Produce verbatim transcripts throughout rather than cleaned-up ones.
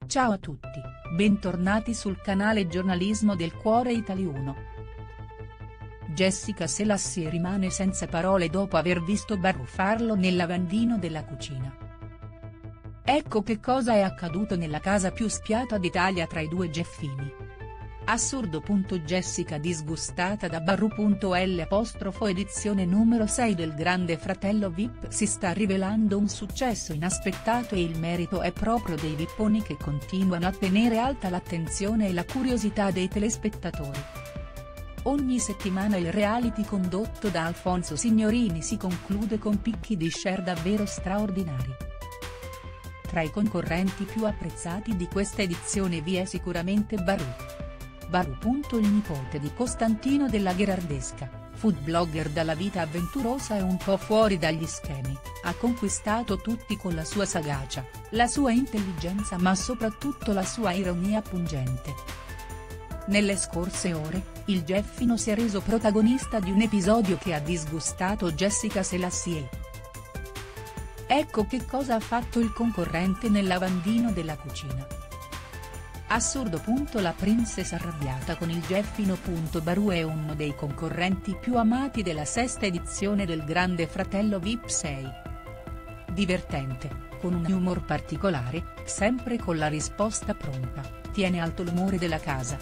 Ciao a tutti, bentornati sul canale Giornalismo del Cuore Italy uno. Jessica Selassie rimane senza parole dopo aver visto Barù farlo nel lavandino della cucina. Ecco che cosa è accaduto nella casa più spiata d'Italia tra i due Jeffini. Assurdo. Jessica disgustata da Barù. L'apostrofo edizione numero sei del Grande Fratello V I P si sta rivelando un successo inaspettato e il merito è proprio dei vipponi che continuano a tenere alta l'attenzione e la curiosità dei telespettatori. Ogni settimana il reality condotto da Alfonso Signorini si conclude con picchi di share davvero straordinari. Tra i concorrenti più apprezzati di questa edizione vi è sicuramente Barù. Barù. Il nipote di Costantino della Gherardesca, food blogger dalla vita avventurosa e un po' fuori dagli schemi, ha conquistato tutti con la sua sagacia, la sua intelligenza ma soprattutto la sua ironia pungente. Nelle scorse ore, il Jeffino si è reso protagonista di un episodio che ha disgustato Jessica Selassie. Ecco che cosa ha fatto il concorrente nel lavandino della cucina. Assurdo. La princess arrabbiata con il Jeffino. Barù è uno dei concorrenti più amati della sesta edizione del Grande Fratello V I P sei. Divertente, con un humor particolare, sempre con la risposta pronta, tiene alto l'umore della casa.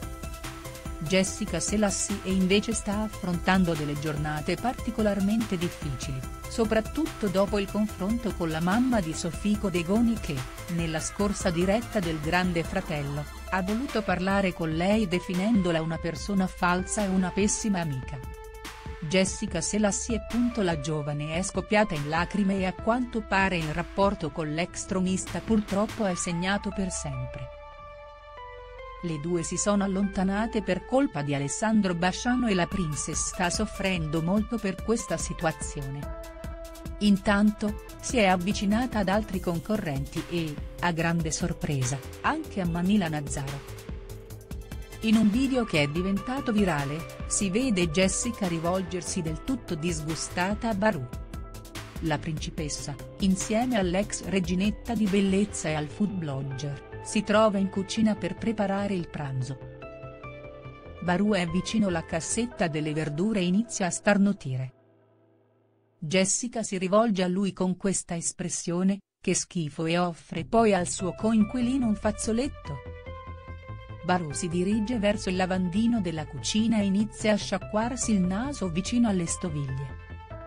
Jessica Selassie invece sta affrontando delle giornate particolarmente difficili, soprattutto dopo il confronto con la mamma di Sophie Codegoni che, nella scorsa diretta del Grande Fratello, ha voluto parlare con lei definendola una persona falsa e una pessima amica. Jessica Selassie. La giovane è scoppiata in lacrime e a quanto pare il rapporto con l'ex tronista purtroppo è segnato per sempre. Le due si sono allontanate per colpa di Alessandro Basciano e la princess sta soffrendo molto per questa situazione. Intanto, si è avvicinata ad altri concorrenti e, a grande sorpresa, anche a Manila Nazzaro. In un video che è diventato virale, si vede Jessica rivolgersi del tutto disgustata a Barù. La principessa, insieme all'ex reginetta di bellezza e al food blogger, si trova in cucina per preparare il pranzo. Barù è vicino alla cassetta delle verdure e inizia a starnutire. Jessica si rivolge a lui con questa espressione, che schifo, e offre poi al suo coinquilino un fazzoletto. Barù si dirige verso il lavandino della cucina e inizia a sciacquarsi il naso vicino alle stoviglie.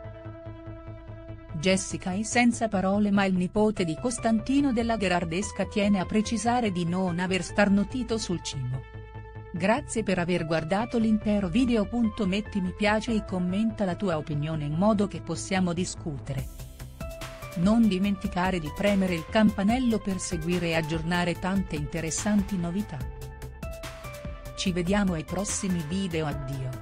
Jessica è senza parole ma il nipote di Costantino della Gherardesca tiene a precisare di non aver starnutito sul cibo. Grazie per aver guardato l'intero video. Metti mi piace e commenta la tua opinione in modo che possiamo discutere. Non dimenticare di premere il campanello per seguire e aggiornare tante interessanti novità. Ci vediamo ai prossimi video. Addio.